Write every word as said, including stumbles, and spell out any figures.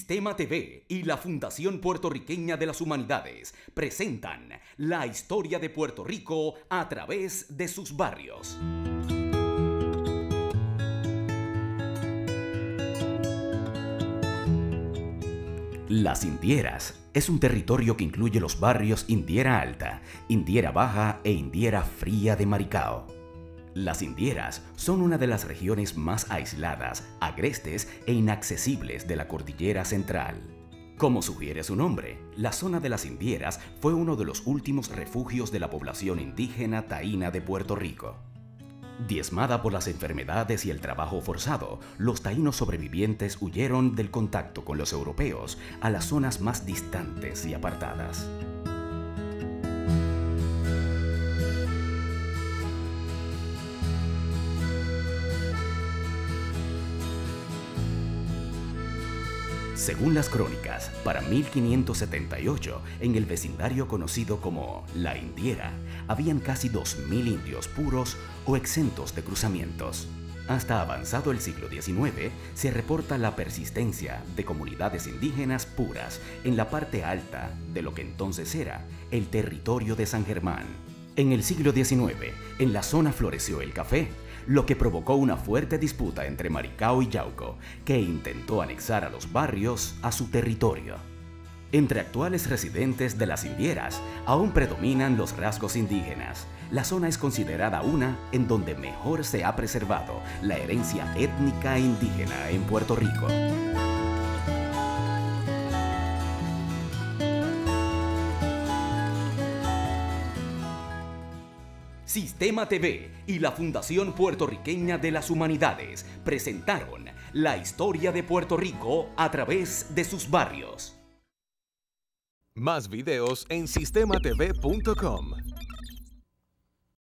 Sistema T V y la Fundación Puertorriqueña de las Humanidades presentan la historia de Puerto Rico a través de sus barrios. Las Indieras es un territorio que incluye los barrios Indiera Alta, Indiera Baja e Indiera Fría de Maricao. Las Indieras son una de las regiones más aisladas, agrestes e inaccesibles de la Cordillera Central. Como sugiere su nombre, la zona de las Indieras fue uno de los últimos refugios de la población indígena taína de Puerto Rico. Diezmada por las enfermedades y el trabajo forzado, los taínos sobrevivientes huyeron del contacto con los europeos a las zonas más distantes y apartadas. Según las crónicas, para mil quinientos setenta y ocho, en el vecindario conocido como La Indiera, habían casi dos mil indios puros o exentos de cruzamientos. Hasta avanzado el siglo diecinueve, se reporta la persistencia de comunidades indígenas puras en la parte alta de lo que entonces era el territorio de San Germán. En el siglo diecinueve, en la zona floreció el café, lo que provocó una fuerte disputa entre Maricao y Yauco, que intentó anexar a los barrios a su territorio. Entre actuales residentes de las Indieras, aún predominan los rasgos indígenas. La zona es considerada una en donde mejor se ha preservado la herencia étnica indígena en Puerto Rico. Sistema T V y la Fundación Puertorriqueña de las Humanidades presentaron la historia de Puerto Rico a través de sus barrios. Más videos en sistema t v punto com.